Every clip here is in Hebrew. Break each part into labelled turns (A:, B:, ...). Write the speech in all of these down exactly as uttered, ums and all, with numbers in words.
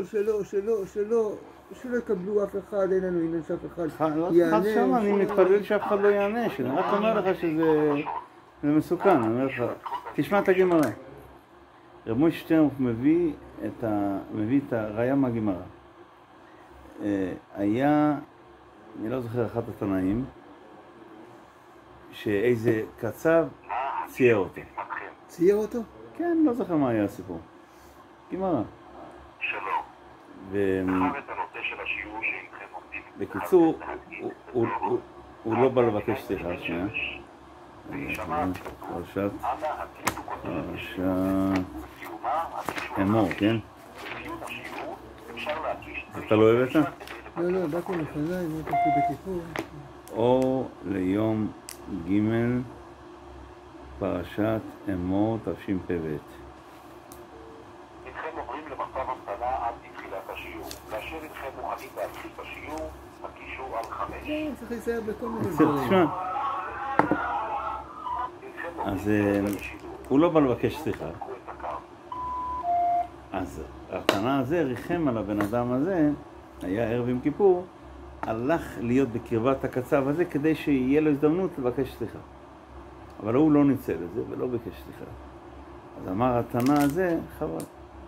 A: שלא, שלא, שלא, שלא יקבלו אף אחד, אין לנו עניין שאף אחד
B: יענה. לא שם, אני מתפלל שאף אחד לא יענה, אני רק אומר לך שזה מסוכן, אני אומר לך, תשמע את הגמרא. רב מוישה שטרנהוף מביא את ה... מביא את הראיה מהגמרא. היה, אני לא זוכר אחת התנאים, שאיזה קצב צייר אותו.
A: צייר אותו?
B: כן, לא זוכר מה היה הסיפור. גמרא.
C: שלום.
B: ו...
C: בחר את הנושא של השיעור שאינכם עומדים.
B: בקיצור, הוא- הוא- הוא- הוא לא בא לבקש סליחה, שנייה. פרשת,
C: אנא הקישו כותרת
B: פרשת
C: סיומה, הקישו
B: אמור, כן?
C: בסיום השיעור אפשר להקיש
B: אתה לא אוהב את זה?
A: לא, לא, באתי לפניי, לא באתי בכיפור.
B: אור ליום ג' פרשת אמור תשפ"ב.
C: אינכם עוברים למצב המתנה עד לתחילת השיעור. כאשר אינכם מוכנים להתחיל את השיעור, הקישו על חמש.
A: כן, צריך להיזהר בכל מיני
B: תשמע,
A: דברים.
C: אינכם
B: אז
C: עוברים
B: אה,
C: לשיעור.
B: הוא לא בא לבקש סליחה.
C: קחו את הקו.
B: אז התנא הזה ריחם על הבן אדם הזה, היה ערב עם כיפור, הלך להיות בקרבת הקצב הזה כדי שיהיה לו הזדמנות לבקש סליחה. אבל הוא לא ניצל את זה ולא ביקש סליחה. אז אמר התנא הזה, חבל.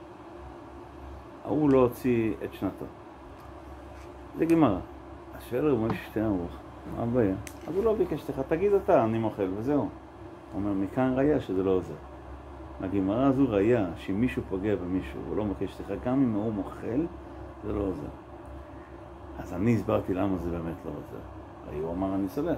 B: הוא לא הוציא את שנתו. זה גמרא. אז שואל רב מוישה שטרנהוף, מה הבעיה? אז הוא לא ביקש סליחה, תגיד אתה, אני מוכל וזהו. הוא אומר, מכאן ראיה שזה לא עוזר. הגמרא הזו ראיה שאם מישהו פוגע במישהו ולא מבקש סליחה, גם אם הוא מוכל, זה לא עוזר. אז אני הסברתי למה זה באמת לא עוזר. הרי הוא אמר, אני סולח.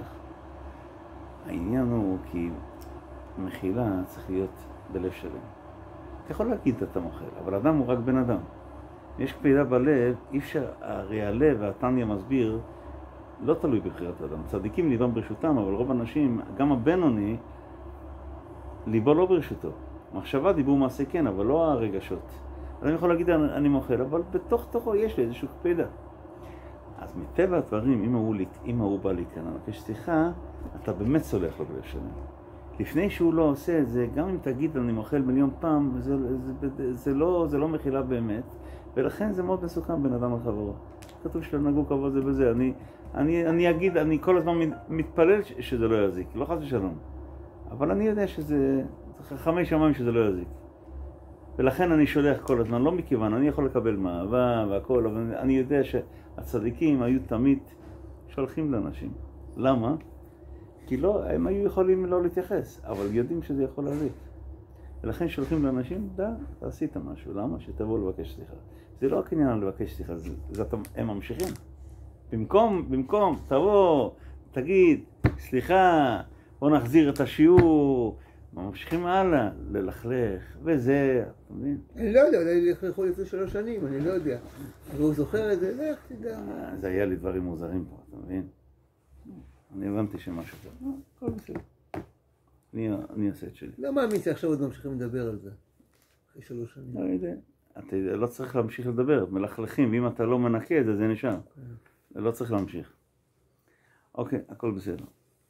B: העניין הוא כי מחילה צריך להיות בלב שלם. אתה יכול להגיד אתה מוכל, אבל אדם הוא רק בן אדם. יש קפידה בלב, אי אפשר, הרי הלב והתניא מסביר, לא תלוי בבחירת האדם. צדיקים ליבם ברשותם, אבל רוב האנשים, גם הבינוני, ליבו לא ברשותו. מחשבה, דיבור, מעשה כן, אבל לא הרגשות. אז אני יכול להגיד, אני, אני מוכל, אבל בתוך תוכו יש לי איזשהו קפידה. אז מטבע הדברים, אם הוא, אם הוא בא להיכנע, מבקש סליחה, אתה באמת סולח לו בלב שלם. לפני שהוא לא עושה את זה, גם אם תגיד אני מוכל מיליון פעם, זה, זה, זה, זה, לא, זה לא מחילה באמת, ולכן זה מאוד מסוכן בין אדם לחברו. כתוב שלנהגו כבוד זה בזה. אני, אני, אני אגיד, אני כל הזמן מתפלל שזה לא יזיק, לא חס ושלום. אבל אני יודע שזה, חכמי שמיים שזה לא יזיק. ולכן אני שולח כל הזמן, לא מכיוון, אני יכול לקבל מאהבה והכל, אבל אני יודע שהצדיקים היו תמיד שולחים לאנשים. למה? כי לא, הם היו יכולים לא להתייחס, אבל יודעים שזה יכול להזיק. ולכן שולחים לאנשים, דה, אתה עשית משהו, למה? שתבואו לבקש סליחה. זה לא רק עניין לבקש סליחה, זה, זה, הם ממשיכים. במקום, במקום, תבוא, תגיד, סליחה, בוא נחזיר את השיעור, ממשיכים הלאה, ללכלך, וזה, אתה מבין?
A: אני לא יודע, אולי לכלכו לפני שלוש שנים, אני לא יודע. אבל הוא זוכר את זה, לך תדע.
B: זה היה לי דברים מוזרים פה, אתה מבין? אני הבנתי שמשהו זה, הכל בסדר. אני, אני אעשה את שלי.
A: לא מאמין שעכשיו עוד ממשיכים לדבר על זה. אחרי שלוש שנים.
B: לא יודע. אתה לא צריך להמשיך לדבר, מלכלכים, ואם אתה לא מנקה את זה, זה נשאר. לא צריך להמשיך. אוקיי, הכל בסדר.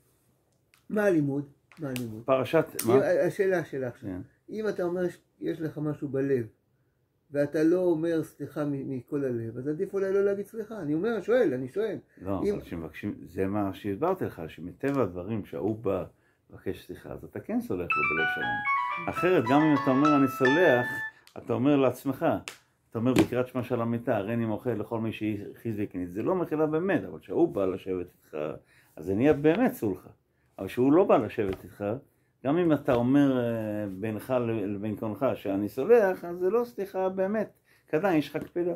A: מה הלימוד? מה הלימוד?
B: פרשת, מה?
A: השאלה, השאלה עכשיו. אם אתה אומר שיש לך משהו בלב, ואתה לא אומר סליחה מכל הלב, אז עדיף אולי לא להגיד סליחה. אני אומר, שואל, אני שואל.
B: לא, אבל שמבקשים, זה מה שהסברתי לך, שמטבע הדברים שההוא בא לבקש סליחה, אז אתה כן סולח לו בלב שלם. אחרת, גם אם אתה אומר אני סולח, אתה אומר לעצמך, אתה אומר בקריאת שמע של המיטה, הרי אני מוכל לכל מי שהכניס והכניס. זה לא מחילה באמת, אבל כשהוא בא לשבת איתך, אז זה נהיה באמת סולחה. אבל כשהוא לא בא לשבת איתך, גם אם אתה אומר בינך לבין קונך שאני סולח, אז זה לא סליחה באמת. כדאי, יש לך קפידה.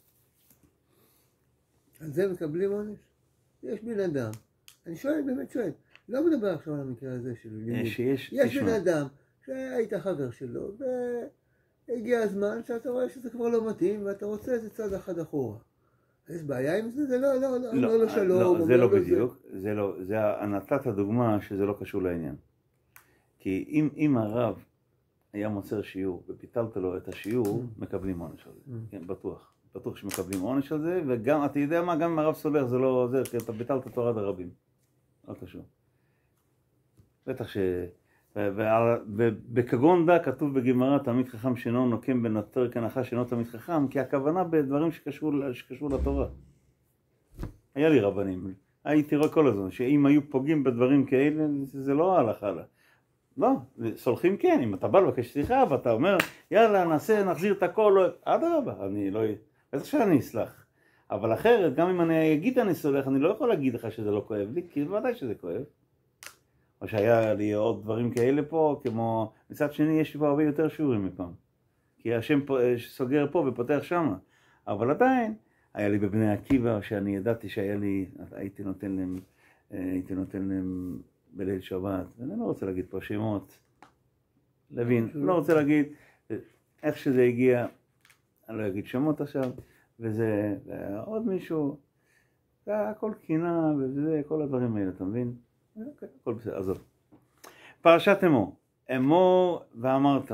A: על זה מקבלים עונש? יש בן אדם. אני שואל, באמת שואל. לא מדבר עכשיו על המקרה הזה של לימוד.
B: שיש,
A: יש בן אדם שהיית חבר שלו, והגיע הזמן שאתה רואה שזה כבר לא מתאים, ואתה רוצה איזה צד אחד אחורה. יש בעיה עם זה? זה לא, לא, לא, לא, לא שלום.
B: לא, זה לא בדיוק. זה לא, זה נתת הדוגמה שזה לא קשור לעניין. כי אם, אם הרב היה מוצר שיעור ופיתלת לו את השיעור, מקבלים עונש על זה. כן, בטוח. בטוח שמקבלים עונש על זה, וגם, אתה יודע מה, גם אם הרב סולח זה לא עוזר, כי אתה ביטלת תורת הרבים. לא קשור. בטח ש... ובכגון דא כתוב בגמרא, תלמיד חכם שאינו נוקם בנותר כנחש שאינו תלמיד חכם, כי הכוונה בדברים שקשור, שקשור לתורה. היה לי רבנים, הייתי רואה כל הזמן, שאם היו פוגעים בדברים כאלה, זה לא ההלכה לה. לא, סולחים כן, אם אתה בא לבקש סליחה ואתה אומר, יאללה, נעשה, נחזיר את הכל, עד הרבה, אני לא... בטח שאני אסלח. אבל אחרת, גם אם אני אגיד אני סולח, אני לא יכול להגיד לך שזה לא כואב לי, כי בוודאי שזה כואב. או שהיה לי עוד דברים כאלה פה, כמו... מצד שני, יש פה הרבה יותר שיעורים מפעם. כי השם פה, סוגר פה ופותח שמה. אבל עדיין, היה לי בבני עקיבא, שאני ידעתי שהיה לי, הייתי נותן להם, הייתי נותן להם בליל שבת. אני לא רוצה להגיד פה שמות. לוין, לא רוצה להגיד איך שזה הגיע, אני לא אגיד שמות עכשיו, וזה עוד מישהו, זה הכל קינה, וזה כל הדברים האלה, אתה מבין? אוקיי, הכל בסדר, עזוב. פרשת אמור, אמור ואמרת.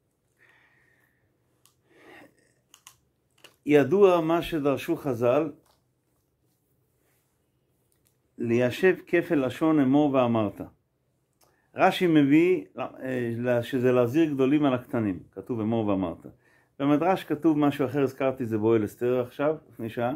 B: ידוע מה שדרשו חז"ל, ליישב כפל לשון אמור ואמרת. רש"י מביא שזה להזהיר גדולים על הקטנים, כתוב אמור ואמרת. במדרש כתוב משהו אחר, הזכרתי זה באוהל אסתר עכשיו, לפני שעה.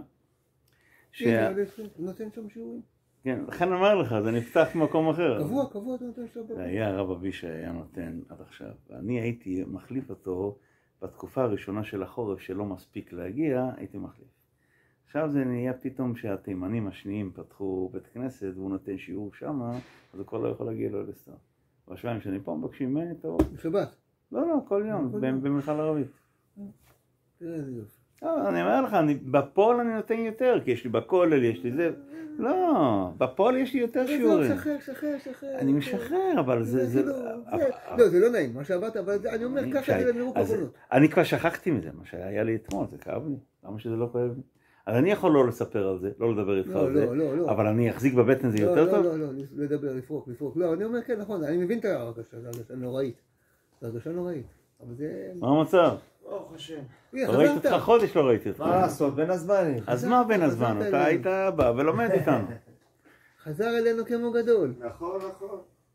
A: נותן שם שיעורים.
B: כן, לכן אומר לך, זה נפתח במקום אחר.
A: קבוע, קבוע, אתה נותן שם.
B: זה היה הרב אבישי היה נותן עד עכשיו. ואני הייתי מחליף אותו בתקופה הראשונה של החורף שלא מספיק להגיע, הייתי מחליף. עכשיו זה נהיה פתאום שהתימנים השניים פתחו בית כנסת והוא נותן שיעור שם, אז הוא כבר לא יכול להגיע לאוהל אסתר. בשבועיים שאני פה מבקשים ממני, טוב.
A: בשבת?
B: לא, לא, כל יום, במלכה ערבית.
A: תראה איזה יופי.
B: לא, אני אומר לך, בפועל אני נותן יותר, כי יש לי בכולל, יש לי זה. לא, בפועל יש לי יותר שיעורים.
A: שחרר, שחרר, שחרר.
B: אני משחרר, אבל זה...
A: לא, זה לא נעים, מה שעברת, אבל אני אומר ככה, זה נראו כחולות.
B: אני כבר שכחתי מזה, מה שהיה לי אתמול, זה כאב לי. למה שזה לא כואב לי? אז אני יכול לא לספר על זה, לא לדבר איתך על זה, אבל אני אחזיק בבטן זה יותר טוב?
A: לא, לא, לא, לדבר, לפרוק, לפרוק. לא, אני אומר, כן, נכון, אני מבין את ההרגשה, זה הרגשה נוראית. זה הרגשה נוראית. אבל זה...
B: מה המצב?
D: ברוך השם.
B: לא ראיתי אותך חודש, לא ראיתי אותך.
D: מה לעשות, בין הזמנים.
B: אז מה בין הזמן? אתה היית בא ולומד איתנו.
A: חזר אלינו כמו גדול.
D: נכון, נכון.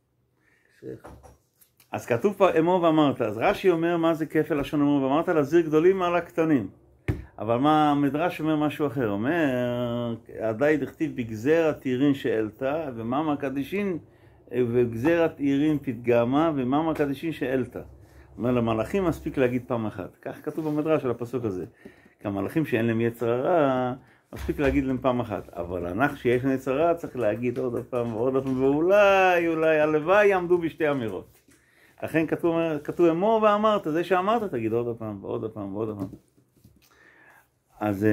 B: אז כתוב פה אמור ואמרת, אז רש"י אומר מה זה כפל לשון אמור ואמרת, להזהיר גדולים על הקטנים. אבל מה המדרש אומר משהו אחר, אומר, עדיין דכתיב בגזרת עירין שאלתה, ומאמר קדישין, ובגזרת עירין פתגמה, ומאמר קדישין שאלתה. אומר, למלאכים מספיק להגיד פעם אחת. כך כתוב במדרש על הפסוק הזה. כי המלאכים שאין להם יצר הרע, מספיק להגיד להם פעם אחת. אבל אנחנו שיש להם יצר הרע, צריך להגיד עוד פעם ועוד פעם, ואולי, אולי, הלוואי יעמדו בשתי אמירות. לכן כתוב, כתוב אמור ואמרת, זה שאמרת, תגיד עוד פעם ועוד פעם ועוד פעם. אז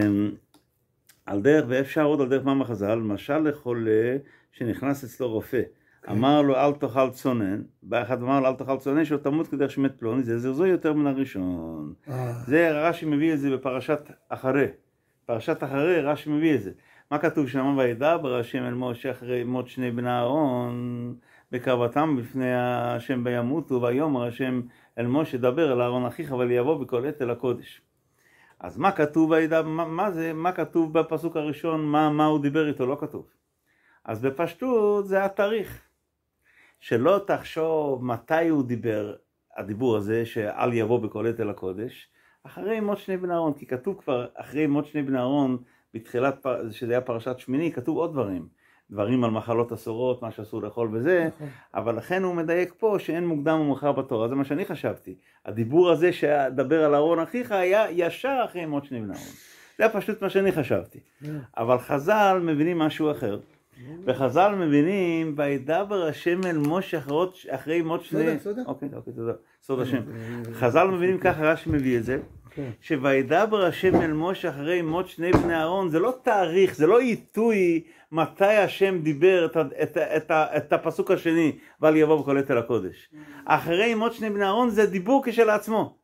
B: על דרך, ואפשר עוד על דרך מאמר חז"ל, למשל לחולה שנכנס אצלו רופא, אמר לו אל תאכל צונן, באחד אמר לו אל תאכל צונן שלא תמות כדרך שמת פלוני, זה זרזו יותר מן הראשון. זה רש"י מביא את זה בפרשת אחרי, פרשת אחרי רש"י מביא את זה. מה כתוב שם? וידבר השם אל משה אחרי מות שני בני אהרון בקרבתם בפני השם בימותו, ויאמר השם אל משה דבר אל אהרון אחיך וליבוא בכל עת אל הקודש. אז מה כתוב וידע, מה, מה זה, מה כתוב בפסוק הראשון, מה, מה הוא דיבר איתו, לא כתוב. אז בפשטות זה התאריך. שלא תחשוב מתי הוא דיבר, הדיבור הזה, שאל יבוא בכל עת אל הקודש, אחרי מות שני בני אהרון, כי כתוב כבר אחרי מות שני בני אהרון, בתחילת, שזה היה פרשת שמיני, כתוב עוד דברים. דברים על מחלות אסורות, מה שאסור לאכול וזה, נכון. אבל לכן הוא מדייק פה שאין מוקדם ומאוחר בתורה, זה מה שאני חשבתי. הדיבור הזה שדבר על אהרון אחיך היה ישר אחרי מות שני בני אהרון. זה פשוט מה שאני חשבתי. אבל חז"ל מבינים משהו אחר. וחז"ל מבינים, וידבר השם אל משה אחרי מות שני...
A: סודה, סודה.
B: אוקיי, אוקיי, תודה. סוד השם. חז"ל מבינים ככה, רש"י מביא את זה. שוידבר השם אל משה אחרי מות שני בני אהרון, זה לא תאריך, זה לא עיתוי מתי השם דיבר את, את, את, את הפסוק השני, ואל יבוא בכל עת אל הקודש. אחרי מות שני בני אהרון זה דיבור כשלעצמו.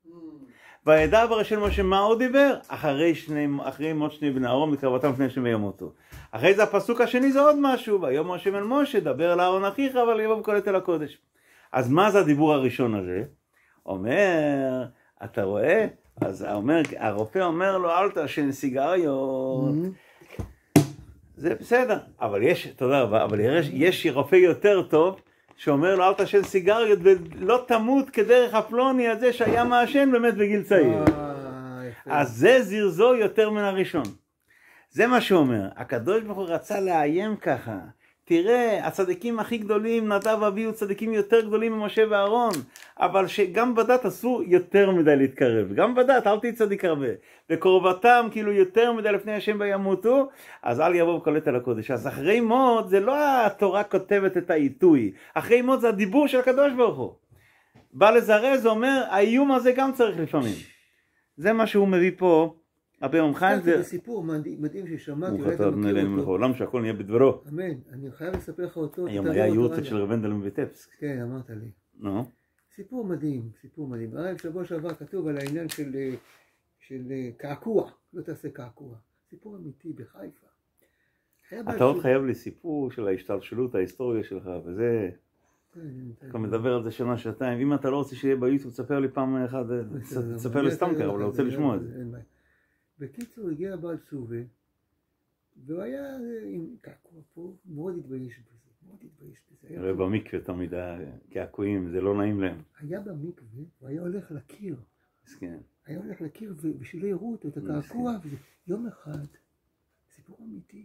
B: וידבר השם משה מה הוא דיבר? אחרי, שני, אחרי מות שני בני אהרון בקרבתם לפני השם וימותו. אחרי זה הפסוק השני זה עוד משהו, ויאמר השם אל משה דבר אל אהרון אחיך ואל יבוא בכל עת אל הקודש. אז מה זה הדיבור הראשון הזה? אומר... אתה רואה? אז אומר, הרופא אומר לו, אל תעשן סיגריות. זה בסדר, אבל יש, תודה רבה, אבל יש, יש רופא יותר טוב, שאומר לו, אל תעשן סיגריות ולא תמות כדרך הפלוני הזה שהיה מעשן באמת בגיל צעיר. אז זה זרזו יותר מן הראשון. זה מה שאומר. הקדוש ברוך הוא רצה לאיים ככה. תראה, הצדיקים הכי גדולים, נדב ואביהו, צדיקים יותר גדולים ממשה ואהרון, אבל שגם בדת אסור יותר מדי להתקרב. גם בדת, אל תהי צדיק הרבה. וקרבתם כאילו יותר מדי לפני השם וימותו, אז אל יבוא וקולט על הקודש. אז אחרי מות, זה לא התורה כותבת את העיתוי. אחרי מות זה הדיבור של הקדוש ברוך הוא. בא לזרז, זה אומר, האיום הזה גם צריך לפעמים. זה מה שהוא מביא פה. רבי ממחיים
A: זה סיפור מדהים ששמעתי.
B: הוא חתר בני אלינו מלך העולם שהכל נהיה בדברו.
A: אמן, אני חייב לספר לך אותו.
B: היום היה יורצייט של רב הנדל מוויטבסק.
A: כן, אמרת לי.
B: נו.
A: סיפור מדהים, סיפור מדהים. הרי שבוע שעבר כתוב על העניין של קעקוע, לא תעשה קעקוע. סיפור אמיתי בחיפה.
B: אתה עוד חייב לי סיפור של ההשתלשלות, ההיסטוריה שלך, וזה... אתה מדבר על זה שנה, שעתיים. אם אתה לא רוצה שיהיה ביוטיוב, תספר לי פעם אחת, תספר לי סתם ככה, אבל אני רוצה לשמוע את זה.
A: בקיצור, הגיע בעל סובה, והוא היה עם קעקוע פה, מאוד התבייש בזה, מאוד התבייש בזה.
B: הרי במקווה תמיד הקעקועים, זה לא נעים להם.
A: היה במקווה, הוא היה הולך לקיר.
B: כן.
A: היה הולך לקיר, ובשביל יראו אותו, את הקעקוע, יום אחד, סיפור אמיתי,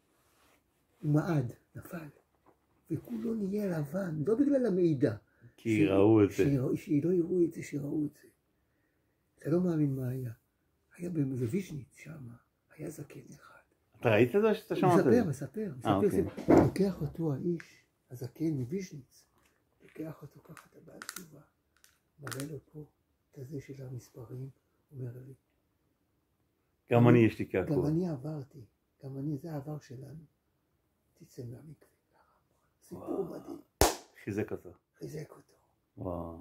A: הוא מעד, נפל, וכולו נהיה לבן, לא בגלל המידע.
B: כי ראו את זה.
A: שלא יראו את זה, שראו את זה. אתה לא מאמין מה היה. היה בוויז'ניץ שם, היה זקן אחד.
B: אתה ראית את זה או שאתה שמעת את זה?
A: מספר, מספר, מספר. לוקח אותו האיש, הזקן מוויז'ניץ, לוקח אותו ככה את הבעל תשובה, מראה לו פה את הזה של המספרים, אומר לי.
B: גם אני יש לי קעקוע.
A: גם אני עברתי, גם אני, זה העבר שלנו. תצא מהמקווה. סיפור מדהים.
B: חיזק אותו.
A: חיזק אותו.
B: וואו.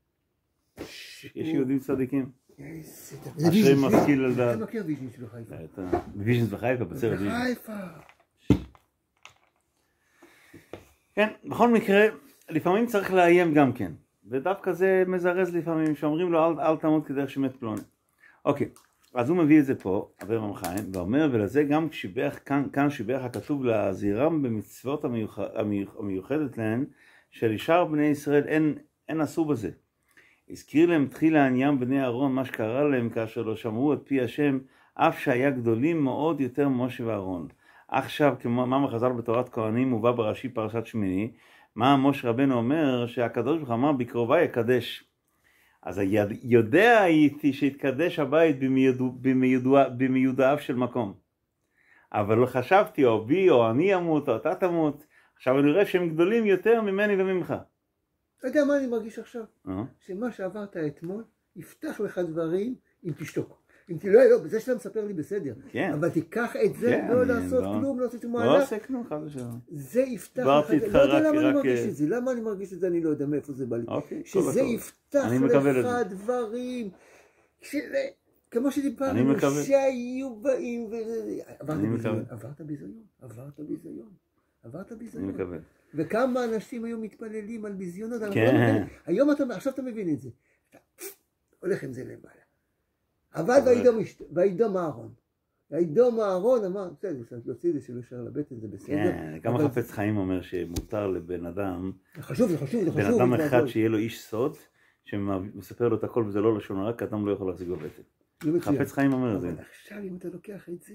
B: יש יהודים צדיקים.
A: אשרי
B: משכיל לדעת.
A: אתה מכיר ויז'ניץ בחיפה?
B: ויז'ניץ בחיפה, בצוות ויז'ניץ.
A: בחיפה.
B: כן, בכל מקרה, לפעמים צריך לאיים גם כן. ודווקא זה מזרז לפעמים, שאומרים לו אל תמות כדרך שמת פלוני. אוקיי, אז הוא מביא את זה פה, רבי ממחיים, ואומר, ולזה גם שיבח, כאן שיבח הכתוב להזהירם במצוות המיוחדת להן, שלשאר בני ישראל אין עשו בזה. הזכיר להם תחילה עניין בני אהרון מה שקרה להם כאשר לא שמעו את פי השם, אף שהיה גדולים מאוד יותר משה ואהרון. עכשיו, כמו מה חז"ל בתורת כהנים מובא ברש"י פרשת שמיני, מה משה רבנו אומר שהקדוש ברוך הוא אמר בקרובי יקדש. אז יודע הייתי שהתקדש הבית במיודעיו של מקום. אבל לא חשבתי או בי או אני אמות או אתה תמות. עכשיו אני רואה שהם גדולים יותר ממני וממך.
A: אתה יודע מה אני מרגיש עכשיו? שמה שעברת אתמול יפתח לך דברים אם תשתוק. אם תלוי, לא, בזה שאתה מספר לי בסדר. אבל תיקח את זה, לא לעשות כלום, לא לעשות כלום.
B: לא עושה כלום, חד ושלום.
A: זה יפתח לך, לא יודע למה אני מרגיש את זה, למה אני מרגיש את זה, אני לא יודע מאיפה זה בא לי. שזה יפתח לך דברים, כמו שדיברנו, שהיו באים, עברת ביזיון, עברת ביזיון, עברת ביזיון. וכמה אנשים היו מתפללים על ביזיונות, היום אתה, עכשיו אתה מבין את זה, אתה הולך עם זה למעלה. אבל וידום אהרון, וידום אהרון אמר, בסדר, יוציא זה שלא שר לבטן, זה בסדר.
B: כן, גם החפץ חיים אומר שמותר לבן אדם,
A: חשוב, זה חשוב, זה חשוב.
B: בן אדם אחד שיהיה לו איש סוד, שמספר לו את הכל וזה לא לשון הרע, כי אדם לא יכול להחזיק בבטן. חפץ חיים אומר את זה.
A: אבל עכשיו אם אתה לוקח את זה,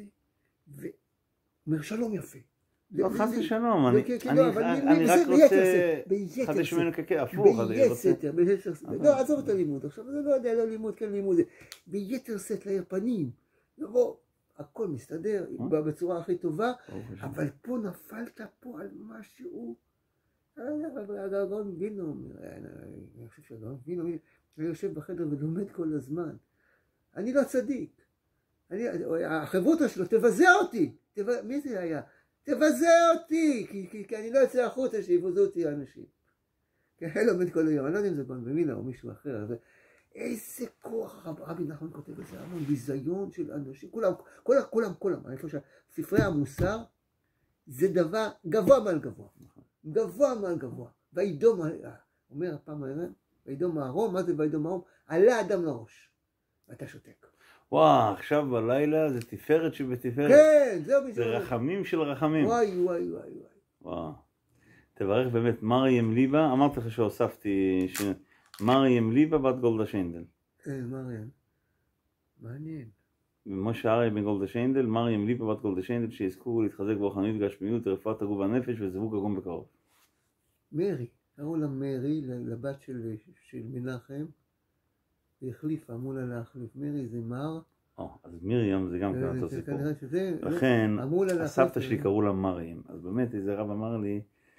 A: ואומר שלום יפה.
B: לא חס ושלום, אני רק רוצה חדש ממנו כהפוך.
A: ביתר, ביתר סט, לא, עזוב את הלימוד, עכשיו זה לא יודע, לא לימוד, כן לימוד, ביתר סט להיר פנים, לא, הכל מסתדר בצורה הכי טובה, אבל פה נפלת פה על משהו, הגאון וינו, אני חושב שהגאון וינו, אני יושב בחדר ולומד כל הזמן, אני לא צדיק, החברותא שלו תבזה אותי, מי זה היה? תבזה אותי, כי, כי, כי אני לא יוצא החוצה שיבוזו אותי האנשים. כי אני לומד כל היום, אני לא יודע אם זה גאון במינה או מישהו אחר, אבל איזה כוח, רבי נחמן כותב איזה המון, ביזיון של אנשים, כולם, כולם, כולם, כולם, אני חושב שספרי המוסר זה דבר גבוה מעל גבוה, גבוה מעל גבוה, וידום, אומר הפעם הערב, וידום אהרון, מה זה וידום אהרון? עלה אדם לראש, ואתה שותק.
B: וואו, עכשיו בלילה זה תפארת שבתפארת.
A: כן, זהו בדיוק.
B: זה רחמים של רחמים.
A: וואי, וואי, וואי, וואי.
B: וואו. תברך באמת מרים ליבה, אמרתי לך שהוספתי ש... מרים ליבה בת גולדה שיינדל.
A: כן, מרים. מעניין.
B: ומשה אריה בן גולדה שיינדל, מרים ליבה בת גולדה שיינדל, שיזכו להתחזק ברוחניות גשמיות, רפואת הגוף והנפש וזיווג הגום בקרוב.
A: מרי, קראו לה מרי, לבת של, של מנחם, והחליפה, אמרו לה להחליף. מרי זה מר.
B: או, אז מרים זה גם כאן אותו סיפור.
A: שזה,
B: לכן,
A: זה,
B: הסבתא שלי קראו לה מרים. אז באמת איזה רב אמר לי,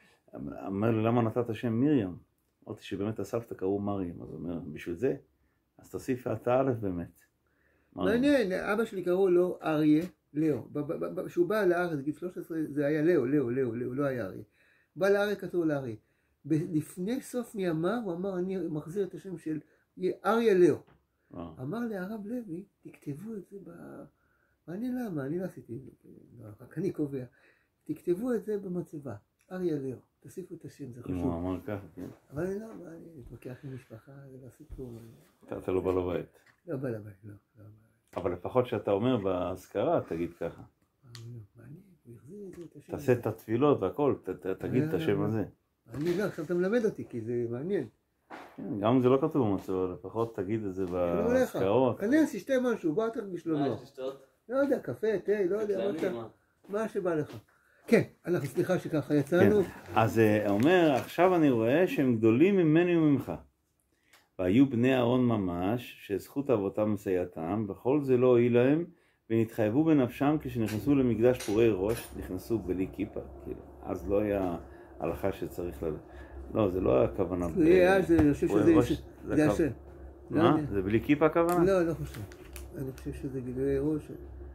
B: אמר לי למה נתת שם מרים? אמרתי שבאמת הסבתא קראו מרים. אז הוא אומר, בשביל זה? אז תוסיף אתה א' באמת.
A: מעניין, אבא שלי קראו לו אריה, לאו. כשהוא בא לארץ, גיל שלוש עשרה, זה היה לאו, לאו, לאו, לאו, לא היה אריה. בא לאריה, כתוב לאריה. לפני סוף מימיו, הוא אמר, אני מחזיר את השם של אריה לאו. אמר לי הרב לוי, תכתבו את זה ב... מעניין למה, אני לא עשיתי את זה, רק אני קובע. תכתבו את זה במצבה, אריה לאו. תוסיפו את השם, זה חשוב.
B: אם הוא אמר ככה, כן.
A: אבל אני לא, אני מתווכח עם משפחה, זה לא סיפור.
B: אתה לא בא לבית.
A: לא בא לבית, לא.
B: אבל לפחות שאתה אומר בהזכרה, תגיד ככה.
A: מעניין, הוא החזיר את זה, את השם.
B: תעשה את התפילות והכל, תגיד את השם הזה.
A: אני לא, עכשיו אתה מלמד אותי, כי זה מעניין.
B: גם אם זה לא כתוב במצבה, לפחות תגיד את זה בהזכרות.
A: כנס, תשתה משהו, בוא תרגיש לו נוח. לא יודע, קפה, תה, לא יודע, מה שבא לך. כן, אנחנו סליחה שככה יצאנו.
B: אז הוא אומר, עכשיו אני רואה שהם גדולים ממני וממך. והיו בני אהרון ממש, שזכות אבותם מסייעתם, בכל זה לא הועיל להם, ונתחייבו בנפשם כשנכנסו למקדש פורי ראש, נכנסו בלי כיפה, כאילו. אז לא היה הלכה שצריך ל... לא, זה לא הכוונה.
A: אני חושב שזה... זה השם.
B: מה? זה בלי כיפה הכוונה?
A: לא, לא חושב. אני חושב שזה גילוי ראש.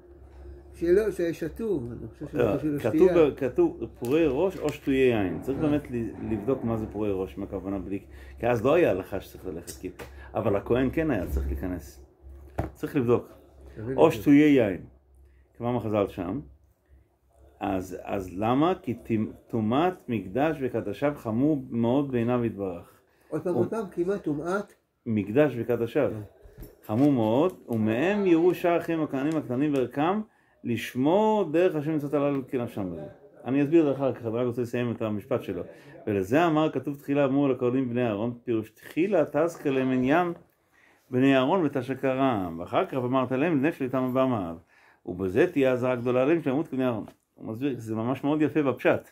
A: שלא, ששתו, אני חושב שזה חשוב לשתייה.
B: כתוב פורי ראש או שטויי יין. צריך באמת לבדוק מה זה פורי ראש, מה הכוונה בלי... כי אז לא היה הלכה שצריך ללכת כיפה. אבל הכהן כן היה צריך להיכנס. צריך לבדוק. או שטויי יין. כמו מחז"ל שם. אז, אז למה? כי טומאת מקדש וקדשיו חמור מאוד בעיניו יתברך.
A: עוד פעם אותם, כמעט טומאת
B: מקדש וקדשיו. חמור מאוד, ומהם יראו שאר אחים הכהנים הקטנים וערכם, לשמור דרך השם מצוות הללו כנפשם בזה. אני אסביר את זה אחר כך, אני רק רוצה לסיים את המשפט שלו. ולזה אמר, כתוב תחילה אמור לכהנים בני אהרון, פירוש תחילה תזכר להם עניין בני אהרון ותשקרם, ואחר כך אמרת להם לנפש איתם הבמה, ובזה תהיה עזרה גדולה להם שלמות כבני אהרון. הוא מסביר, זה ממש מאוד יפה בפשט.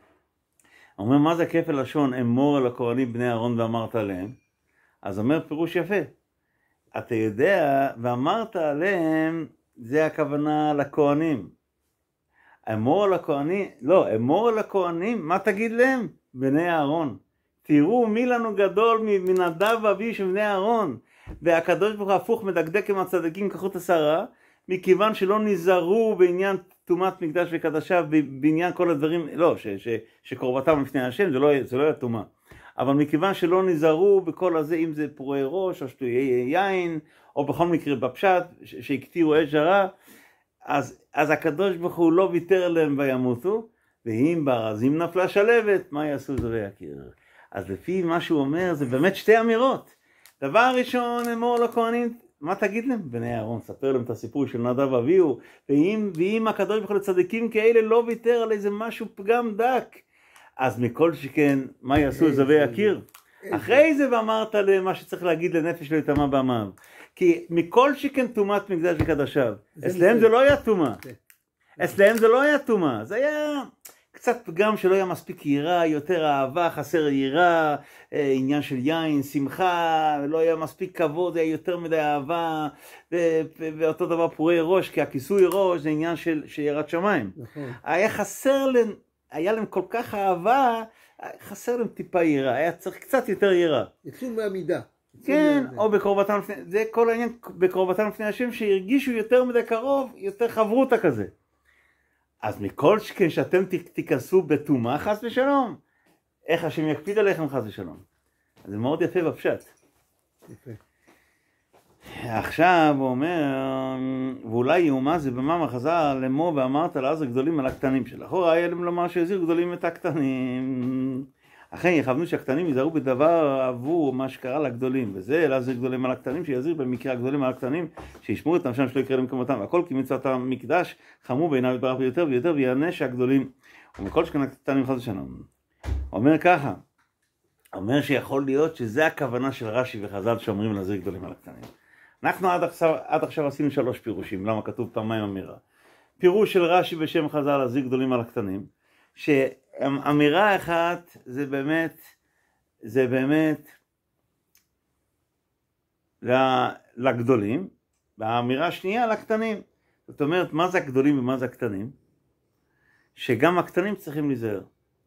B: הוא אומר, מה זה כפל לשון, אמור על הכהנים בני אהרון ואמרת עליהם? אז אומר פירוש יפה. אתה יודע, ואמרת עליהם, זה הכוונה לכהנים. אמור על הכהנים, לא, אמור על הכהנים, מה תגיד להם? בני אהרון. תראו מי לנו גדול מנדב ואביו של בני אהרון. והקדוש ברוך הוא הפוך מדקדק עם הצדיקים כחוט השערה, מכיוון שלא נזהרו בעניין טומאת מקדש וקדשיו, בעניין כל הדברים, לא, ש, ש, שקרבתם לפני השם, זה לא, זה לא היה טומאה. אבל מכיוון שלא נזהרו בכל הזה, אם זה פורי ראש או שטויי יין, או בכל מקרה בפשט, שהקטירו אש זרה, אז, אז הקדוש ברוך הוא לא ויתר להם וימותו, ואם בארזים נפלה שלבת, מה יעשו זה ויקיר? אז לפי מה שהוא אומר, זה באמת שתי אמירות. דבר ראשון, אמור לכהנים, מה תגיד להם? בני אהרון, ספר להם את הסיפור של נדב ואביהו, ואם, ואם הקדוש ברוך הוא לצדיקים כאלה לא ויתר על איזה משהו פגם דק, אז מכל שכן, מה יעשו זה ויקיר? אחרי זה ואמרת למה שצריך להגיד לנפש לא יטמא בעמיו. כי מכל שכן טומאת מקדש וקדשיו. אצלהם זה לא היה טומאה. אצלהם זה לא היה טומאה. זה היה קצת פגם שלא היה מספיק יראה, יותר אהבה, חסר יראה, עניין של יין, שמחה, לא היה מספיק כבוד, היה יותר מדי אהבה, ואותו דבר פורי ראש, כי הכיסוי ראש זה עניין של יראת שמיים. היה חסר להם, היה להם כל כך אהבה, חסר להם טיפה יראה, היה צריך קצת יותר יראה.
A: יצאו מהמידה.
B: כן, או בקרובתם לפני, זה כל העניין בקרובתם לפני השם, שהרגישו יותר מדי קרוב, יותר חברותה כזה. אז מכל שכן שאתם תיכנסו בטומאה חס ושלום, איך השם יקפיד עליכם חס ושלום. אז זה מאוד יפה בפשט.
A: יפה.
B: עכשיו הוא אומר, ואולי יאומה זה במה חז"ל לאמור ואמרת לעזר גדולים על הקטנים של אחורה, היה להם לומר שיזהירו גדולים את הקטנים. אכן יכוונו שהקטנים יזהרו בדבר עבור מה שקרה לגדולים, וזה לעזר גדולים על הקטנים, שיזהיר במקרה הגדולים על הקטנים, שישמעו את נפשם שלא יקרה למקומתם, והכל כי מצוות המקדש חמור בעיניו יתברך ביותר ויותר, ויענש הגדולים, ומכל שכן הקטנים חס ושלום. אומר ככה, אומר שיכול להיות שזה הכוונה של רש"י וחז"ל שאומרים להזיר גדולים על הקטנים. אנחנו עד עכשיו, עד עכשיו עשינו שלוש פירושים, למה כתוב פעמיים אמירה. פירוש של רש"י בשם חז"ל להזיר גדולים על הקטנים, שאמירה אחת זה באמת, זה באמת לגדולים, והאמירה השנייה לקטנים. זאת אומרת, מה זה הגדולים ומה זה הקטנים? שגם הקטנים צריכים להיזהר.